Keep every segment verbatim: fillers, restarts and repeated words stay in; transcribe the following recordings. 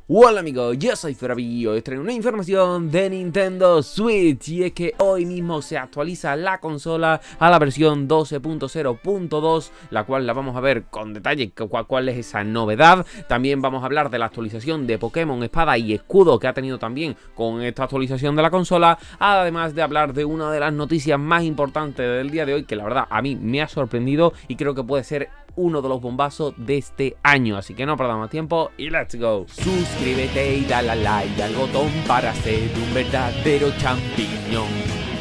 Hola amigos, yo soy Ferabi y hoy os traigo una información de Nintendo Switch. Y es que hoy mismo se actualiza la consola a la versión doce punto cero punto dos, la cual la vamos a ver con detalle cuál, cuál es esa novedad. También vamos a hablar de la actualización de Pokémon Espada y Escudo que ha tenido también con esta actualización de la consola. Además de hablar de una de las noticias más importantes del día de hoy, que la verdad a mí me ha sorprendido y creo que puede ser uno de los bombazos de este año. Así que no perdamos más tiempo y let's go. Suscríbete y dale a like al botón para ser un verdadero champiñón.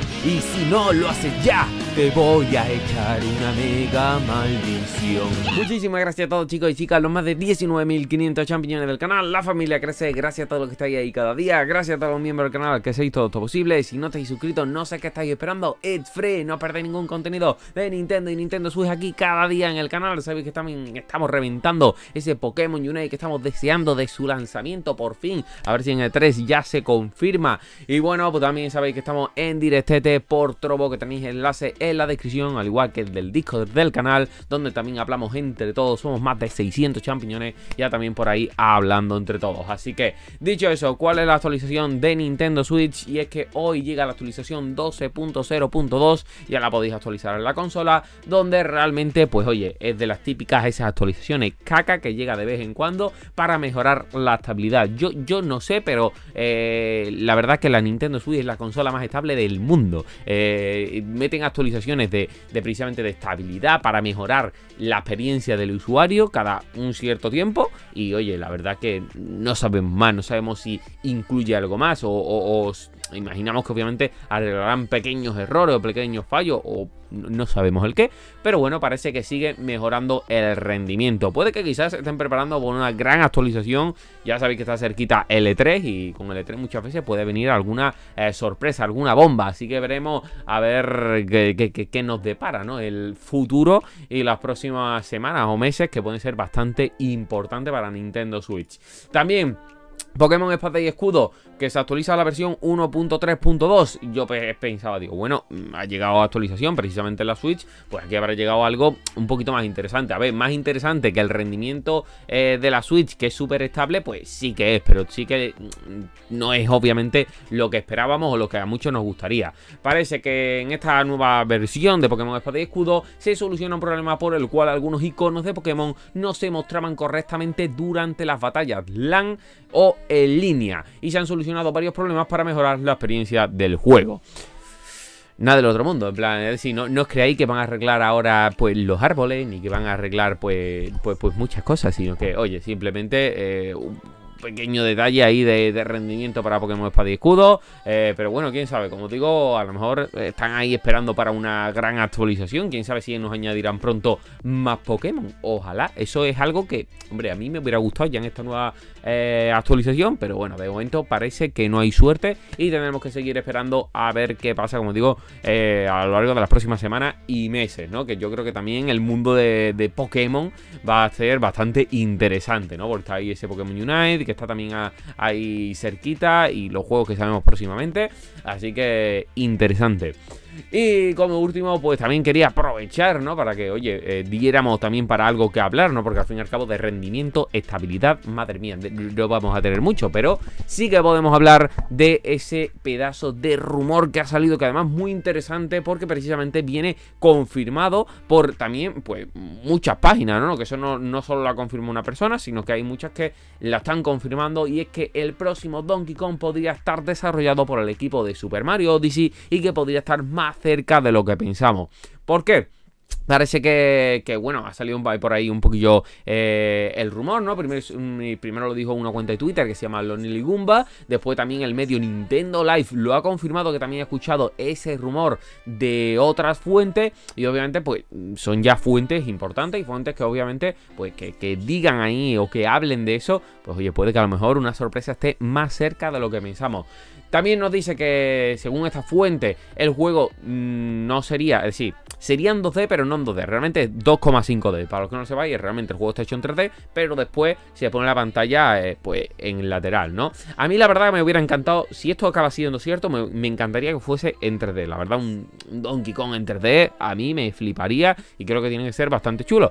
Y si no lo haces ya, te voy a echar una mega maldición. Muchísimas gracias a todos, chicos y chicas, los más de diecinueve mil quinientos champiñones del canal. La familia crece, gracias a todos los que estáis ahí cada día. Gracias a todos los miembros del canal que hacéis todo esto posible. Si no estáis suscritos, no sé qué estáis esperando. It's free, no perdéis ningún contenido de Nintendo y Nintendo Switch aquí cada día en el canal. Sabéis que también estamos reventando ese Pokémon Unite que estamos deseando de su lanzamiento por fin. A ver si en el tres ya se confirma. Y bueno, pues también sabéis que estamos en directete por Trovo, que tenéis el enlace en la descripción, al igual que el del Discord del canal, donde también hablamos entre todos. Somos más de seiscientos champiñones, ya también por ahí hablando entre todos. Así que, dicho eso, ¿cuál es la actualización de Nintendo Switch? Y es que hoy llega la actualización doce punto cero punto dos, ya la podéis actualizar en la consola, donde realmente, pues oye, es de las típicas esas actualizaciones caca que llega de vez en cuando para mejorar la estabilidad. Yo, yo no sé, pero eh, la verdad es que la Nintendo Switch es la consola más estable del mundo. Eh, meten actualizaciones de, de precisamente de estabilidad para mejorar la experiencia del usuario cada un cierto tiempo. Y oye, la verdad que no sabemos más, no sabemos si incluye algo más o, o, o imaginamos que obviamente arreglarán pequeños errores o pequeños fallos o no sabemos el qué, pero bueno, parece que sigue mejorando el rendimiento. Puede que quizás estén preparando por una gran actualización. Ya sabéis que está cerquita el E tres y con el E tres muchas veces puede venir alguna eh, sorpresa, alguna bomba. Así que veremos a ver qué, qué, qué, qué nos depara, ¿no?, el futuro y las próximas semanas o meses, que pueden ser bastante importantes para Nintendo Switch. También Pokémon Espada y Escudo, que se actualiza a la versión uno punto tres punto dos. Yo pensaba, digo, bueno, ha llegado actualización precisamente en la Switch, pues aquí habrá llegado algo un poquito más interesante. A ver, más interesante que el rendimiento eh, de la Switch, que es súper estable, pues sí que es, pero sí que no es obviamente lo que esperábamos o lo que a muchos nos gustaría. Parece que en esta nueva versión de Pokémon Espada y Escudo se soluciona un problema por el cual algunos iconos de Pokémon no se mostraban correctamente durante las batallas LAN o en línea, y se han solucionado varios problemas para mejorar la experiencia del juego. Nada del otro mundo, en plan, es decir, no, no os creáis que van a arreglar ahora pues los árboles, ni que van a arreglar pues, pues, pues muchas cosas, sino que, oye, simplemente eh, un pequeño detalle ahí de, de rendimiento para Pokémon Espada y Escudo, eh, pero bueno, quién sabe, como digo, a lo mejor están ahí esperando para una gran actualización. Quién sabe si nos añadirán pronto más Pokémon, ojalá. Eso es algo que, hombre, a mí me hubiera gustado ya en esta nueva eh, actualización, pero bueno, de momento parece que no hay suerte y tendremos que seguir esperando a ver qué pasa, como digo, eh, a lo largo de las próximas semanas y meses, ¿no? Que yo creo que también el mundo de, de Pokémon va a ser bastante interesante, ¿no? Porque está ahí ese Pokémon Unite, que está también a, ahí cerquita, y los juegos que sabemos próximamente, así que interesante. Y como último, pues también quería aprovechar, ¿no?, para que, oye, eh, diéramos también para algo que hablar, ¿no? Porque al fin y al cabo de rendimiento, estabilidad, madre mía, no vamos a tener mucho, pero sí que podemos hablar de ese pedazo de rumor que ha salido, que además es muy interesante porque precisamente viene confirmado por también, pues, muchas páginas, ¿no? Que eso no, no solo la confirma una persona, sino que hay muchas que la están confirmando, y es que el próximo Donkey Kong podría estar desarrollado por el equipo de Super Mario Odyssey y que podría estar más cerca de lo que pensamos. ¿Por qué? Parece que, que, bueno, ha salido un, por ahí un poquillo eh, el rumor, ¿no? Primero, primero lo dijo una cuenta de Twitter que se llama Lonely Goomba. Después también el medio Nintendo Live lo ha confirmado, que también ha escuchado ese rumor de otras fuentes. Y obviamente, pues, son ya fuentes importantes y fuentes que obviamente, pues, que, que digan ahí o que hablen de eso. Pues, oye, puede que a lo mejor una sorpresa esté más cerca de lo que pensamos. También nos dice que, según esta fuente, el juego mmm, no sería, es decir, serían dos D, pero no en dos D, realmente es dos coma cinco D. Para los que no lo sepáis, realmente el juego está hecho en tres D, pero después se pone la pantalla eh, pues en lateral, ¿no? A mí la verdad me hubiera encantado, si esto acaba siendo cierto, me, me encantaría que fuese en tres D. La verdad, un, un Donkey Kong en tres D a mí me fliparía y creo que tiene que ser bastante chulo.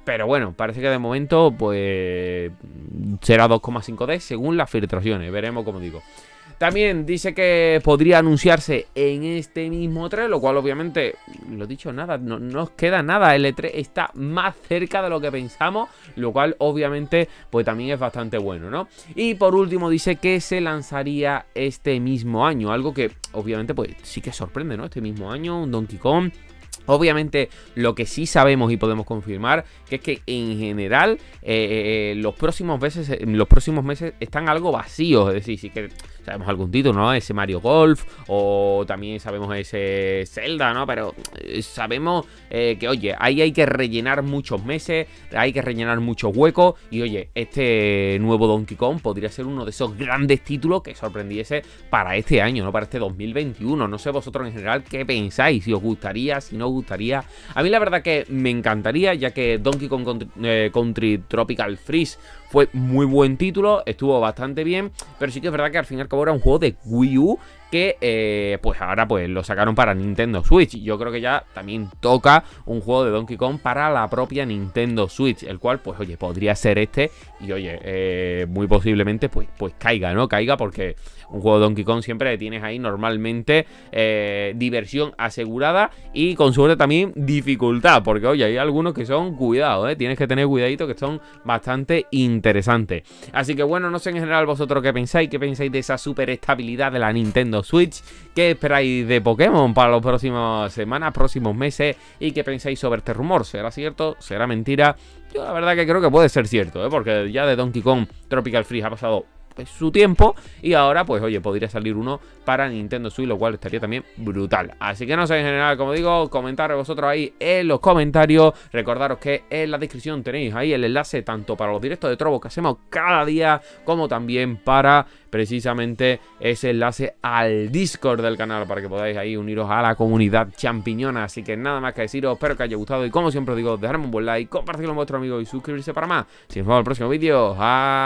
Pero bueno, parece que de momento pues será dos coma cinco D según las filtraciones. Veremos, como digo. También dice que podría anunciarse en este mismo E tres, lo cual obviamente, lo dicho, nada, no nos queda nada. El E tres está más cerca de lo que pensamos, lo cual obviamente pues también es bastante bueno, ¿no? Y por último dice que se lanzaría este mismo año, algo que obviamente pues sí que sorprende, ¿no? Este mismo año, un Donkey Kong. Obviamente lo que sí sabemos y podemos confirmar que es que en general eh, eh, los próximos meses los próximos meses están algo vacíos, es decir, sí que sabemos algún título, ¿no? Ese Mario Golf o también sabemos ese Zelda, ¿no? Pero eh, sabemos eh, que, oye, ahí hay que rellenar muchos meses, hay que rellenar muchos huecos y, oye, este nuevo Donkey Kong podría ser uno de esos grandes títulos que sorprendiese para este año, ¿no? Para este dos mil veintiuno. No sé vosotros en general qué pensáis, si os gustaría, si no os gustaría. A mí la verdad que me encantaría, ya que Donkey Kong Country, eh, Country Tropical Freeze fue muy buen título, estuvo bastante bien, pero sí que es verdad que al fin y al cabo era un juego de Wii U que eh, pues ahora pues lo sacaron para Nintendo Switch. Yo creo que ya también toca un juego de Donkey Kong para la propia Nintendo Switch, el cual pues oye, podría ser este y oye, eh, muy posiblemente pues, pues caiga, ¿no? Caiga porque un juego de Donkey Kong siempre tienes ahí normalmente eh, diversión asegurada y con suerte también dificultad, porque oye, hay algunos que son, cuidado, ¿eh? Tienes que tener cuidadito, que son bastante interesantes. Así que bueno, no sé en general vosotros qué pensáis, qué pensáis de esa super estabilidad de la Nintendo Switch, qué esperáis de Pokémon para las próximas semanas, próximos meses y qué pensáis sobre este rumor. ¿Será cierto? ¿Será mentira? Yo la verdad que creo que puede ser cierto, ¿eh? Porque ya de Donkey Kong Tropical Freeze ha pasado pues su tiempo y ahora pues oye, podría salir uno para Nintendo Switch, lo cual estaría también brutal. Así que no sé, en general, como digo, comentaros vosotros ahí en los comentarios. Recordaros que en la descripción tenéis ahí el enlace tanto para los directos de Trovo que hacemos cada día, como también para precisamente ese enlace al Discord del canal, para que podáis ahí uniros a la comunidad champiñona. Así que nada más que deciros, espero que haya gustado y como siempre os digo, dejadme un buen like, compartirlo con vuestros amigos y suscribirse para más. Si nos vemos en el próximo vídeo,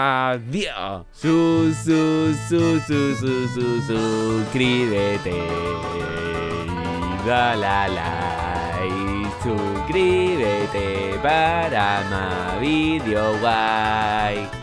adiós. Su, su, su, su, su, su, suscríbete, dale a like, suscríbete para más vídeos guay.